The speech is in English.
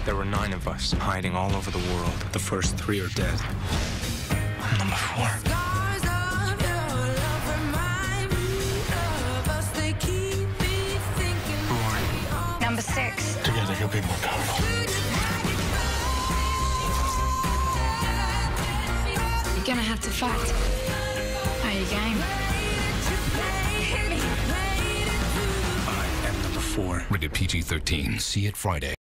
There were 9 of us, hiding all over the world. The first 3 are dead. I'm number 4. Who are you? Number 6. Together you'll be more powerful. You're gonna have to fight. Are you game? Hit me. I am number 4. Rated PG-13. See it Friday.